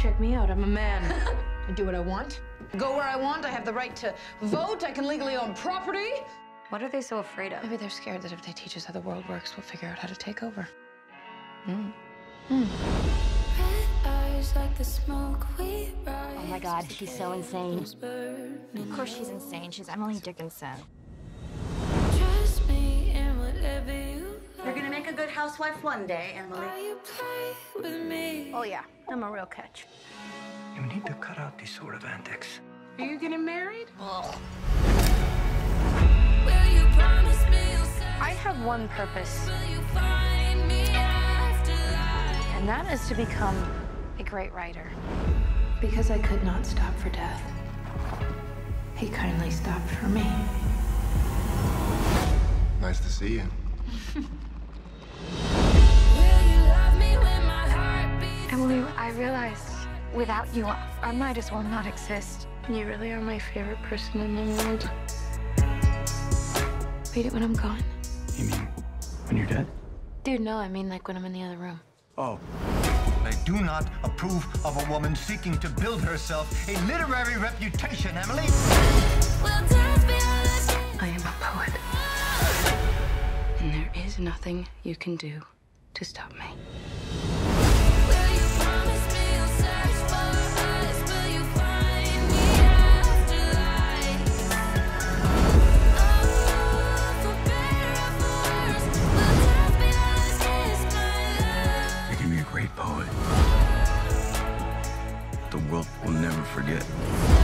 Check me out, I'm a man. I do what I want, go where I want, I have the right to vote, I can legally own property. What are they so afraid of? Maybe they're scared that if they teach us how the world works, we'll figure out how to take over. Red eyes like the smoke we rise. Oh my God, she's so insane. Of course she's insane. She's Emily Dickinson. Trust me in whatever you You're gonna make a good housewife one day, Emily. you play with me. Oh yeah, I'm a real catch. You need to cut out these sort of antics. Are you getting married? Ugh. Will you promise me you'll say, I have one purpose, will you find me after life? and that is to become a great writer. Because I could not stop for death, he kindly stopped for me. Nice to see you. Will you love me when my heart beats? Emily, I realized without you, I might as well not exist. You really are my favorite person in the world. Wait, when I'm gone? You mean when you're dead? Dude, no, I mean like when I'm in the other room. Oh. I do not approve of a woman seeking to build herself a literary reputation, Emily. Will death be our last kiss? I am a poet. And there is nothing you can do to stop me. Will you promise me you'll search for us? Will you find me after life? Oh, for better or for worse, will death be our last kiss, my love? You can be a great poet. The world will never forget.